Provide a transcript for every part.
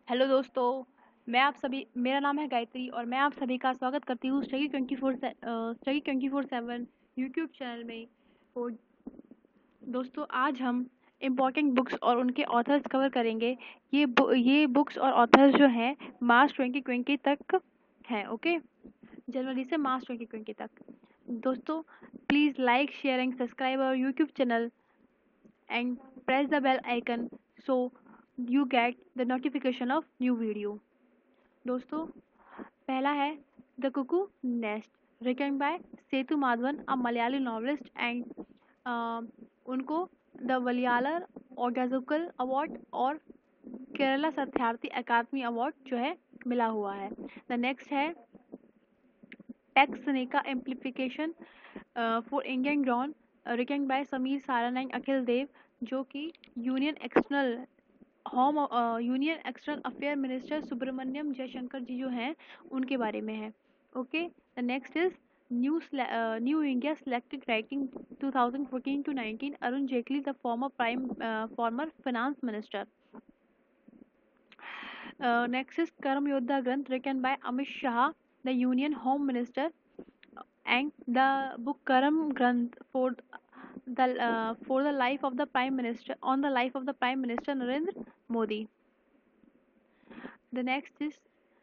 Hello दोस्तों, मेरा नाम है गायत्री और मैं आप सभी का स्वागत करती हूँ स्टडी 24/7 यूट्यूब चैनल में। तो दोस्तों, आज हम इम्पोर्टेंट बुक्स और उनके ऑथर्स कवर करेंगे। ये बुक्स और ऑथर्स जो हैं मार्च 2020 तक हैं। ओके, जनवरी से मार्च 2020 तक। दोस्तों, please like, share and subscribe our YouTube channel and press the bell icon so you get the notification of new video. दोस्तों, पहला है the cuckoo nest, written by Sethu Madhavan, a Malayali novelist and उनको द वलियालर Odakkuzhal award और केरला साहित्य अकादमी award जो है मिला हुआ है। द नेक्स्ट है टेक्स सेनेका amplification for Indian grown, written by Sameer Saran and Akhil Dev, जो कि union external union external affair minister Subrahmanyam Jaishankar ji जो हैं उनके बारे में है। Okay, the next is new India selected writing 2014 to 19, Arun Jaitley the former finance minister. Next is Karma Yoddha Granth, written by Amit Shah the union home minister, and the book Karam Granth for the life of the Prime Minister, on the life of the Prime Minister Narendra Modi. The next is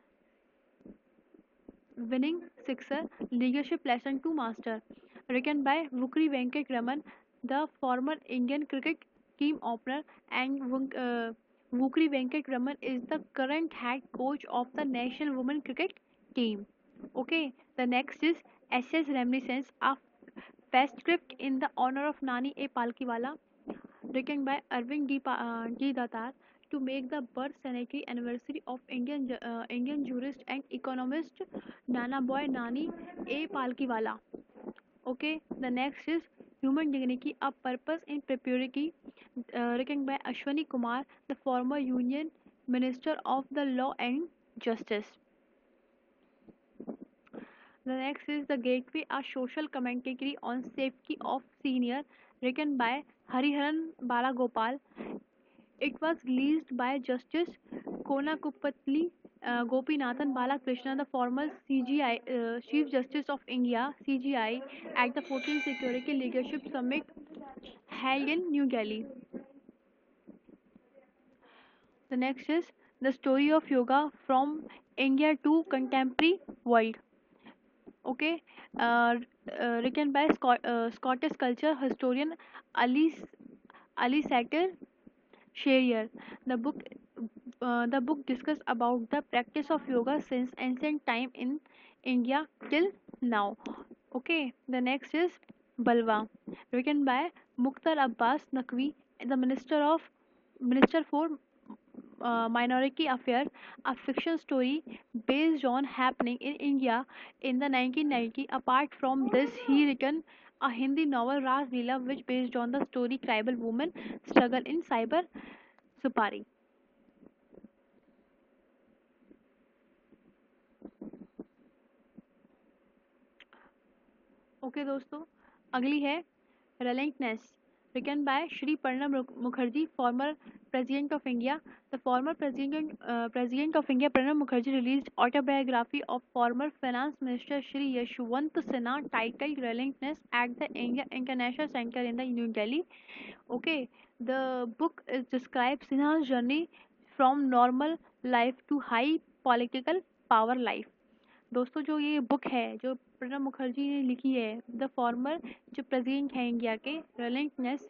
Winning Sixer, Leadership Lesson to Master, written by Vukri Venkat Raman, the former Indian cricket team opener, and Vukri Venkat Raman is the current head coach of the national women cricket team. Okay, the next is SS Reminiscence, a fest script in the honor of Nani A. Palkiwala, written by Arvind D. Datar, to make the birth centenary anniversary of Indian jurist and economist Nana Boy Nani A. Palkiwala. Okay, the next is Human Dignity, a Purpose in Perpetuity, written by Ashwani Kumar, the former Union Minister of the Law and Justice. The next is The Gateway, a social commentary on safety of senior, written by Hariharan Balagopal. It was released by Justice Konakupatli Gopinathan Balakrishna, the former CGI Chief Justice of India (CGI), at the 14th Security Leadership Summit held in New Delhi. The next is The Story of Yoga from India to Contemporary World. Okay, uh, written by Scottish culture historian Ali Ali Satter Sherrier. The book discusses about the practice of yoga since ancient time in India till now. Okay, the next is Balwa, written by Mukhtar Abbas Naqvi, the Minister for Minority Affairs, a fiction story based on happening in India in the 1990s. Apart from this, he written a Hindi novel Ras Leela, which based on the story tribal women struggle in cyber Supari. Okay दोस्तों, अगली है relentless, written by Shri Pranab Mukherjee, former president of India. The former president of India Pranab Mukherjee released autobiography of former finance minister Shri Yashwant Sinha titled relentless at the India international centre in the new Delhi. Okay, the book is describes Sinha's journey from normal life to high political power life. दोस्तों, जो ये book है जो प्रणब मुखर्जी ने लिखी है, the former जो president है इंडिया के, रिलेंटनेस,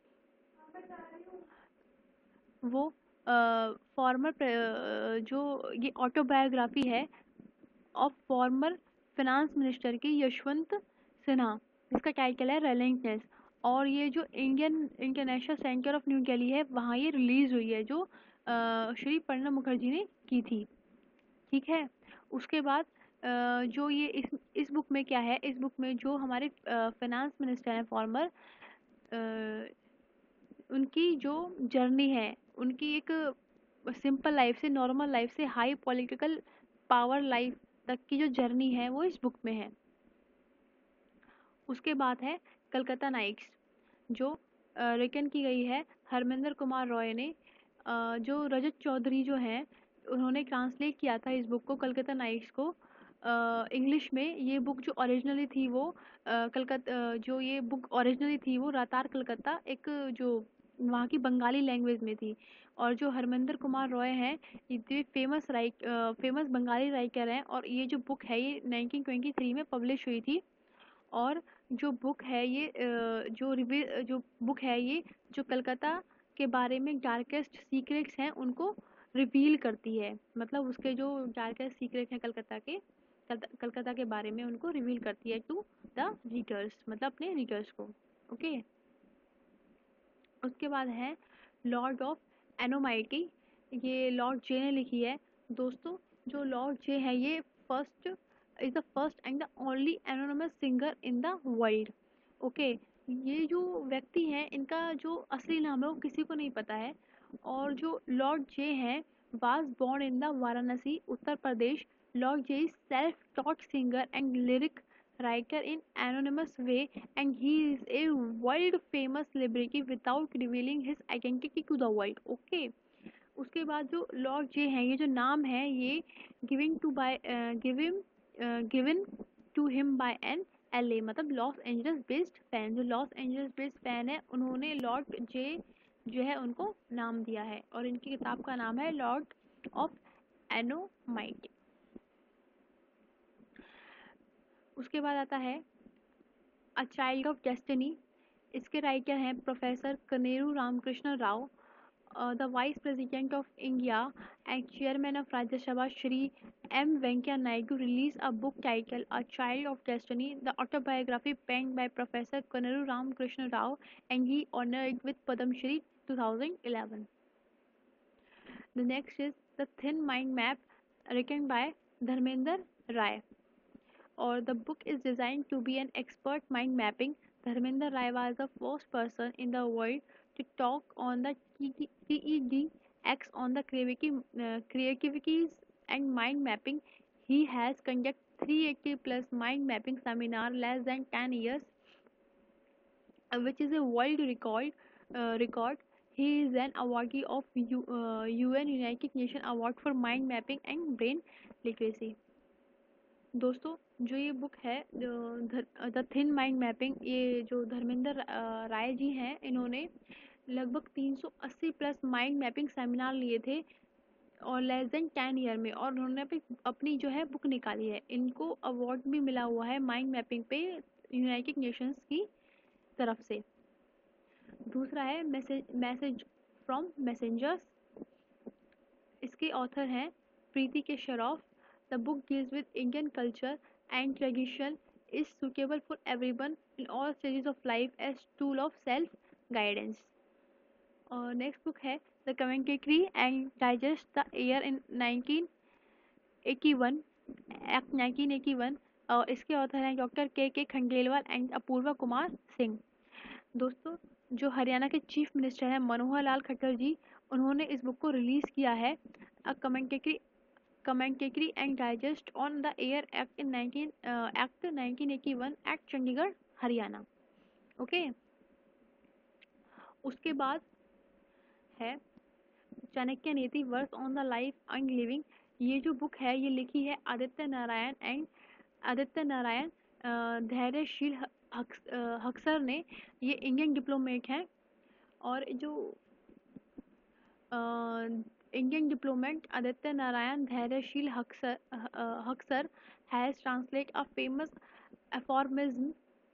वो जो ये ऑटोबायोग्राफी है ऑफ फॉर्मर फाइनेंस मिनिस्टर की यशवंत सिन्हा, जिसका टाइटल है रिलेंटनेस, और ये जो Indian international centre of new Delhi है वहाँ ये रिलीज हुई है, जो श्री प्रणब मुखर्जी ने की थी. ठीक है, उसके बाद जो ये इस बुक में क्या है, इस बुक में जो हमारे फाइनेंस मिनिस्टर हैं फॉर्मर, उनकी जो जर्नी है, उनकी एक सिंपल लाइफ से, नॉर्मल लाइफ से हाई पॉलिटिकल पावर लाइफ तक की जो जर्नी है वो इस बुक में है. उसके बाद है कलकत्ता नाइट्स, जो रिटन की गई है हरमिंदर कुमार रॉय ने. जो रजत चौधरी जो हैं उन्होंने ट्रांसलेट किया था इस बुक को, कलकत्ता नाइट्स को इंग्लिश में। ये बुक जो ओरिजिनली थी वो जो ये बुक ओरिजिनली थी वो रातार कलकत्ता, एक जो वहाँ की बंगाली लैंग्वेज में थी। और जो हरमिंदर कुमार रॉय हैं, ये फेमस बंगाली राइटर हैं, और ये जो बुक है ये 1923 में पब्लिश हुई थी। और जो बुक है ये जो बुक है ये जो कलकत्ता के बारे में डार्केस्ट सीक्रेट्स हैं उनको रिवील करती है। मतलब उसके जो डार्केस्ट सीक्रेट हैं कलकत्ता के बारे में उनको रिवील करती है टू द रीडर्स, मतलब अपने रीडर्स को। ओके। उसके बाद है लॉर्ड ऑफ एनोमाइटी, ये लॉर्ड जे ने लिखी है। दोस्तों जो लॉर्ड जे है ये first is the first and the only anonymous singer in the world. Okay. ये जो व्यक्ति हैं इनका जो असली नाम है वो किसी को नहीं पता है। और जो लॉर्ड जे हैं was born in the Varanasi Uttar Pradesh. Lord J is self taught singer and lyric writer in anonymous way, and he is a world famous celebrity without revealing his identity to the world. Okay. उसके बाद जो Lord J हैं ये जो नाम है ये given to him by an LA, मतलब लॉस एंजल्स बेस्ड फैन। जो लॉस एंजल्स बेस्ड फैन है उन्होंने लॉर्ड जे जो है उनको नाम दिया है, और इनकी किताब का नाम है लॉर्ड ऑफ एनोमाइटी। उसके बाद आता है अ चाइल्ड ऑफ डेस्टिनी। इसके राइटर हैं professor Koneru Ramakrishna Rao, the vice president of India and chairman of Rajya Sabha Shri M Venkaiah Naidu release a book title a child of destiny, the autobiography penned by professor Koneru Ramakrishna Rao and he honoured with Padma Shri 2011. The next is The Thin Mind Map, written by Dharmender Rai. Or the book is designed to be an expert mind mapping. Dharmender Rai was the first person in the world to talk on the TEDx on the creativities and mind mapping. He has conducted 380 plus mind mapping seminar less than 10 years, which is a world record. He is an awardee of UN United Nations Award for Mind Mapping and Brain Literacy. दोस्तों जो ये book है the thin mind mapping, ये जो धर्मेंद्र राय जी हैं इन्होंने लगभग 380 plus mind mapping seminar लिए थे और लेस देन 10 ईयर में, और उन्होंने अपनी जो है बुक निकाली है। इनको अवार्ड भी मिला हुआ है माइंड मैपिंग पे यूनाइटेड नेशंस की तरफ से। दूसरा है मैसेज फ्रॉम मैसेंजर्स। इसके ऑथर हैं Preeti K Shroff. The book deals with Indian culture and tradition, is suitable for everyone in all stages of life as tool of self guidance. और next book है the commentary and digest the year in 1981 act 1981। और इसके author हैं doctor K Khandelwal and Apoorva Kumar Singh. दोस्तों जो हरियाणा के chief minister हैं मनोहर लाल खट्टर जी, उन्होंने इस बुक को रिलीज़ किया है। A commentary and digest on the air act 1981 at Chandigarh Haryana. Okay. उसके बाद है Chanakya Niti verse on the life and living. ये जो बुक है ये लिखी है आदित्य नारायण धैर्यशील हक्सर ने। ये इंडियन डिप्लोमेट हैं, और जो Indian diplomat Aditya Narayan Dhairyashil Haksar has translate a famous aphorism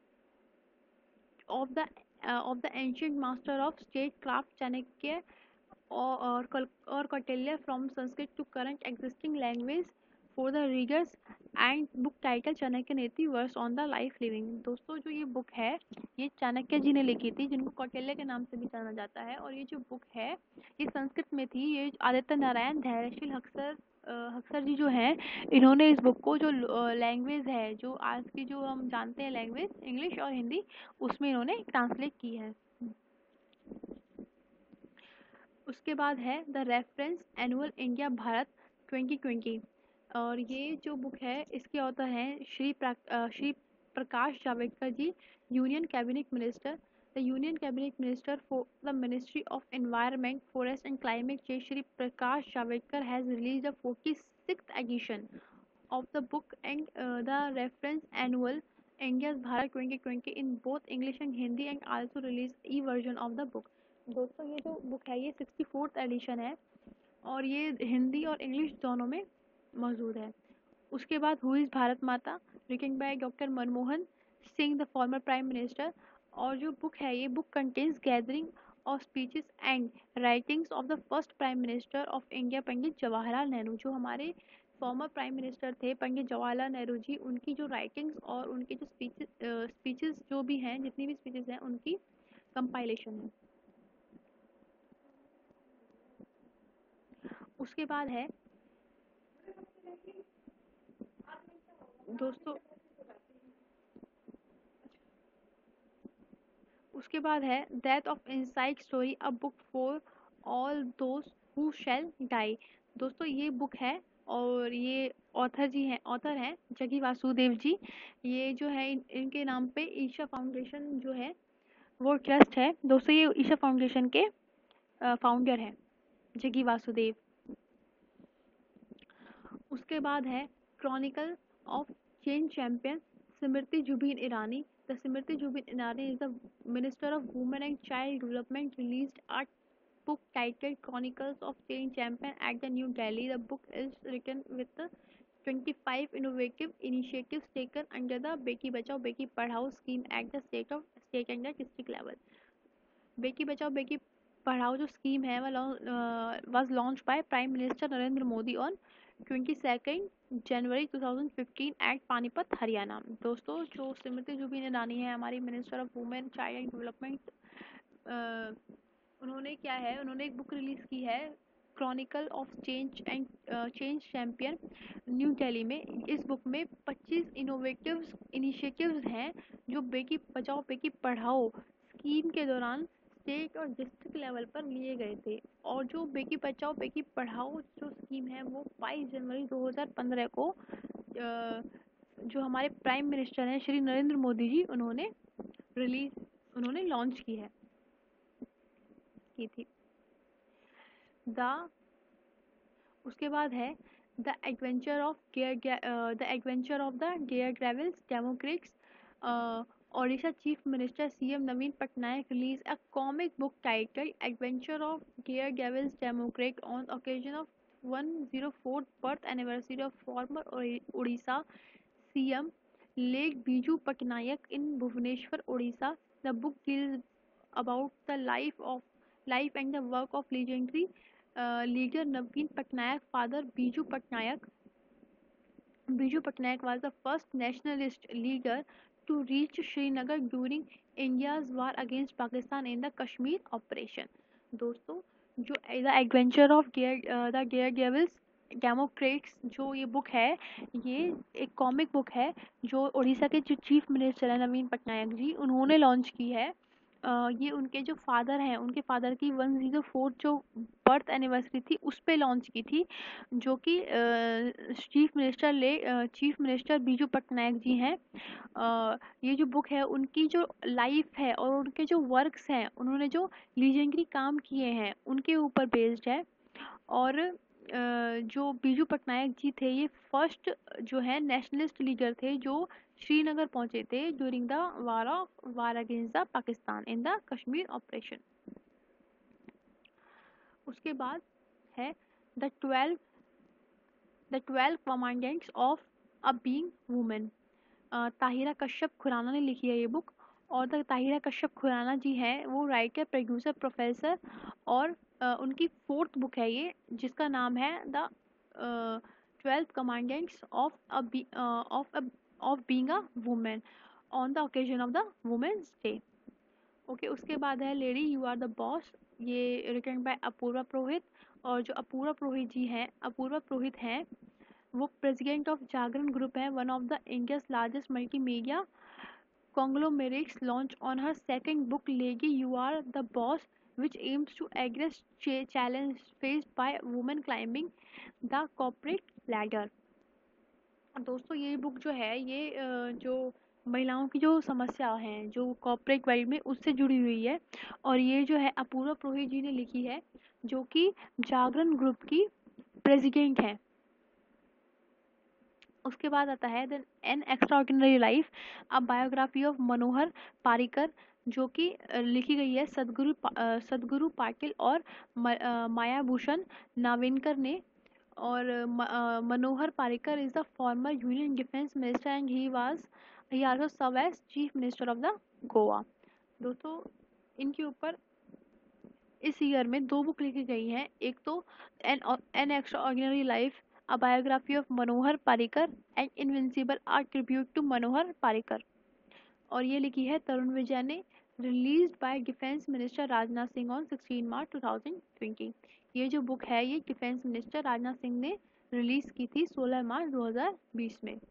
of the ancient master of statecraft Chanakya or Kautilya from Sanskrit to current existing language for the readers, and book title Chanakya Niti verse on the life living. दोस्तों जो ये book है ये चाणक्य जी ने लिखी थी, जिनको कौटिल्य के नाम से भी जाना जाता है, और ये जो बुक है ये संस्कृत में थी। ये आदित्य नारायण धैर्यशील हक्सर जी जो हैं इन्होंने इस बुक को जो लैंग्वेज है जो आज की जो हम जानते हैं लैंग्वेज इंग्लिश और हिंदी, उसमें इन्होंने ट्रांसलेट की है। उसके बाद है the reference annual India Bharat 2020। और ये जो बुक है इसके ऑथर हैं Shri Prakash Javadekar ji, union cabinet minister. The Union Cabinet Minister for the Ministry of Environment, Forest and Climate Change, Shri Prakash Javadekar, has released the 46th edition of the book and the reference annual India's Bharat 2020 in both English and Hindi, and also released e-version of the book. दोस्तों ये जो book है ये 64th addition है और ये हिंदी और English दोनों में मौजूद है। उसके बाद who is Bharat Mata, written by doctor Manmohan Singh the former prime minister. और जो बुक है ये book contains gathering of speeches and writings of the first prime minister of India Pandit Jawaharlal Nehru. जो हमारे फॉर्मर प्राइम मिनिस्टर थे पंडित जवाहरलाल नेहरू जी, उनकी जो राइटिंग्स और उनकी जो स्पीचेस जो भी हैं, जितनी भी स्पीचेस हैं, उनकी कंपाइलेशन है। उसके बाद है दोस्तों उसके बाद है death of inside story, a book for all those who shall die. दोस्तों ये बुक है और ये ऑथर हैं जगी वासुदेव जी। ये जो है इनके नाम पे ईशा फाउंडेशन जो है वो ट्रस्ट है। दोस्तों ये ईशा फाउंडेशन के फाउंडर हैं जगी वासुदेव। उसके बाद है chronicle of change champion, Smriti Zubin Irani. The Smriti Zubin Irani is the minister of women and child development released a book titled Chronicles of Change Champion at the New Delhi. The book is written with the 25 innovative initiatives taken under the Beki Bachao Beki Padhao scheme at the state and the district level. Beti Bachao Beti Padhao जो scheme है was launched by Prime Minister Narendra Modi on 22 January 2015 at Panipat Haryana. दोस्तों जो स्मृति जुबिन ईरानी है हमारी minister of women child and development, उन्होंने क्या है, उन्होंने एक बुक रिलीज की है chronicle of change champion new Delhi में। इस बुक में 25 इनिशिएटिव्स हैं जो बेटी बचाओ बेटी पढ़ाओ स्कीम के दौरान स्टेट और डिस्ट्रिक्ट लेवल पर लिए गए थे। और जो बेटी बचाओ बेटी पढ़ाओ जो स्कीम है वो 22 जनवरी 2015 को जो हमारे प्राइम मिनिस्टर हैं श्री नरेंद्र मोदी जी, उन्होंने लॉन्च की थी। उसके बाद है the adventure of the dare devils democrats. Odisha chief minister CM Naveen Patnaik release a comic book title adventure of dare devils democrat on occasion of 104th birth anniversary of former Odisha CM late Biju Patnaik in Bhubaneswar Odisha. The book deals about the life and the work of legendary leader Naveen Patnaik. Father Biju Patnaik was the first nationalist leader to reach Srinagar during India's war against Pakistan in the Kashmir operation. दोस्तों जो the adventure of the dare devils democrats जो ये book है, ये एक comic book है जो उड़ीसा के जो चीफ मिनिस्टर हैं नवीन पटनायक जी, उन्होंने लॉन्च की है। ये उनके जो फादर हैं, उनके फादर की 104 जो बर्थ एनिवर्सरी थी उस पे लॉन्च की थी, जो कि चीफ मिनिस्टर बीजू पटनायक जी हैं। ये जो बुक है उनकी जो लाइफ है और उनके जो वर्क्स हैं, उन्होंने जो लीजेंडरी काम किए हैं उनके ऊपर बेस्ड है। और जो बीजू पटनायक जी थे ये फर्स्ट जो है नेशनलिस्ट लीडर थे जो श्रीनगर पहुंचे थे during the war against the Pakistan in the Kashmir operation. उसके बाद है the 12 commandments of a being women. Tahira Kashyap Khurrana ने लिखी है ये बुक। और द ताहिरा कश्यप खुराना जी हैं वो राइटर प्रोड्यूसर प्रोफेसर और उनकी 4th बुक है ये, जिसका नाम है the 12 commandments of being a women on the occasion of the women's day. Okay, उसके बाद है lady you are the boss, ये रिटन बाय अपूर्वा पुरोहित। और जो अपूर्वा पुरोहित हैं वो प्रेसिडेंट ऑफ जागरण ग्रुप है, one of the India's largest multimedia conglomerates launched on her second book Legi You Are the Boss, which aims to address challenges faced by women climbing the corporate ladder। दोस्तों ये book जो है ये जो महिलाओं की जो समस्या हैं जो कॉर्पोरेट वर्ल्ड में उससे जुड़ी हुई है। और ये जो है अपूर्वा पुरोहित जी ने लिखी है, जो कि जागरण ग्रुप की प्रेसिडेंट हैं। उसके बाद आता है the an extraordinary life, a biography of Manohar Parrikar, जो कि लिखी गई है सदगुरु पाटिल और मायाभूषण नावेनकर ने। और Manohar Parrikar is the former union defence minister and he also serve as chief minister of the Goa. दोस्तों, इनके ऊपर इस ईयर में दो बुक लिखी गई हैं। एक तो an extraordinary life, a biography of Manohar Parrikar and invincible, are tribute to Manohar Parrikar, और ये लिखी है तरुण विजय ने, released by defence minister Rajnath Singh on 16 March 2020। ये जो बुक है ये डिफेंस मिनिस्टर राजनाथ सिंह ने रिलीज की थी 16 मार्च 2020 में।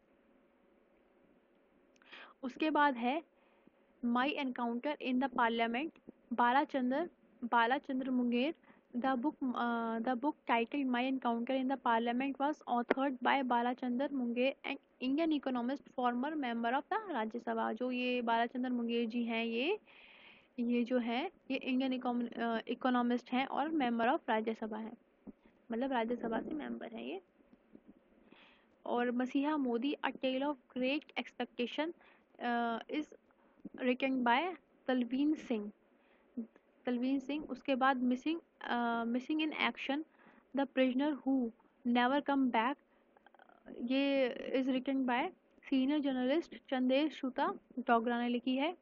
उसके बाद है my encounter in the parliament, Balachandra Munger. The book titled My Encounter in the Parliament was authored by Balachandar Munger, an Indian economist, former member of the राज्य सभा। जो ये बालाचंद्र मुंगेर जी हैं, ये जो है ये इंडियन इकोनॉमिस्ट हैं और मेंबर ऑफ राज्यसभा हैं, मतलब राज्यसभा से मेंबर हैं ये। और मसीहा Modi, a tale of great expectation, is written by Tavleen Singh. उसके बाद missing in action, the prisoner who never come back, ये is written by senior journalist Chandesh Shuta Dogra ने लिखी है।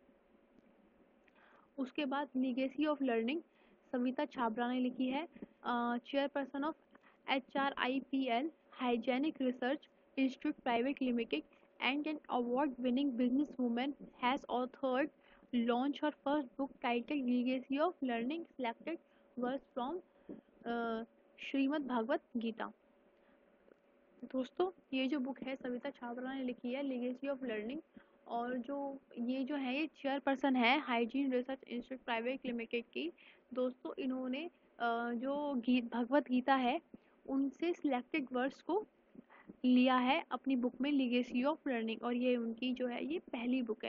उसके बाद legacy of learning, Savita Chhabra ने लिखी है। Chairperson of HRIPL hygienic research institute private limited and an award-winning businesswoman has authored launch her first book titled Legacy of Learning, selected verse from Shrimad Bhagavat Gita. दोस्तों, ये जो बुक है सविता छाबरा ने लिखी है, लीगेसी ऑफ लर्निंग, और जो है ये चेयरपर्सन है hygiene research institute private limited की। दोस्तों, इन्होंने जो भगवत गीता है उनसे सिलेक्टेड वर्ड्स को लिया है अपनी बुक में, लीगेसी ऑफ लर्निंग, और ये उनकी जो है ये पहली बुक है।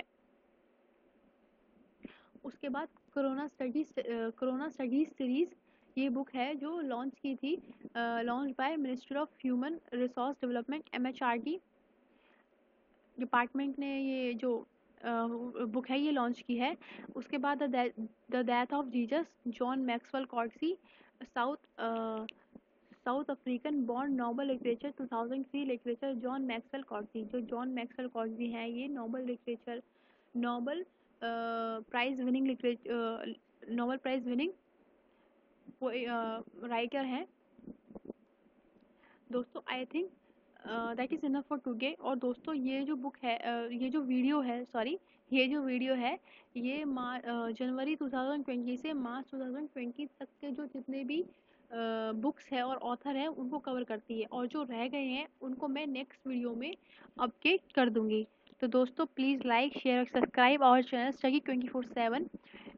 उसके बाद कोरोना स्टडीज सीरीज, ये बुक है जो लॉन्च की थी, launch by minister of human resource development MHRD department ने ये जो बुक है ये लॉन्च की है। उसके बाद the death of Jesus, John Maxwell Coetzee, South African born Nobel literature 2003 literature John Maxwell Coetzee. जो जॉन मैक्सवेल कॉर्सी हैं ये नोबल प्राइज विनिंग राइटर हैं। दोस्तों, I think that is enough for today. और दोस्तों, ये जो बुक है ये जो वीडियो है ये जनवरी 2020 से मार्च 2020 तक के जो जितने भी बुक्स है और ऑथर हैं उनको कवर करती है, और जो रह गए हैं उनको मैं नेक्स्ट वीडियो में अपडेट कर दूंगी। तो दोस्तों, प्लीज़ लाइक शेयर और सब्सक्राइब आवर चैनल स्टडी 24/7।